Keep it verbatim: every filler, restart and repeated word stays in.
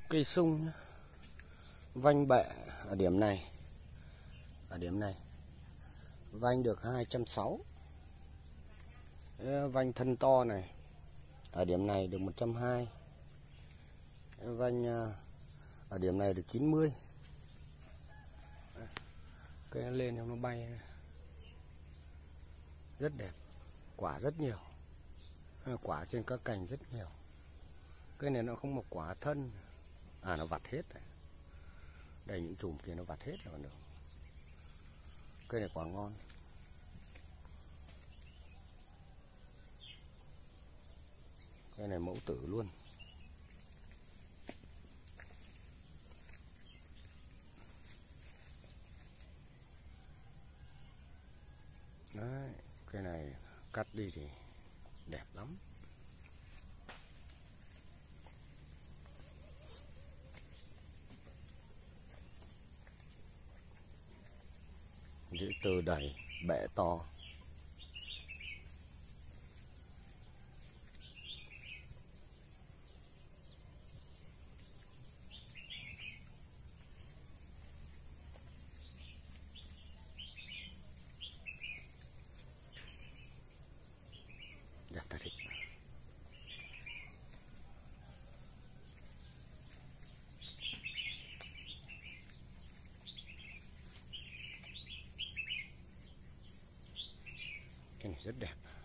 Cây sung nhá. Vanh bệ ở điểm này, ở điểm này vanh được hai trăm sáu mươi. Vanh thân to này ở điểm này được một trăm hai mươi. Vanh ở điểm này được chín mươi. Cây nó lên nó bay rất đẹp, quả rất nhiều, quả trên các cành rất nhiều. Cây này nó không một quả thân, à nó vặt hết rồi. Đây những chùm kia nó vặt hết rồi còn được. Cây này quả ngon. Cây này mẫu tử luôn. Đấy, cây này cắt đi thì đẹp lắm. Rễ từ đầy, bẹ to. Đẹp thật đấy. Cái này rất đẹp.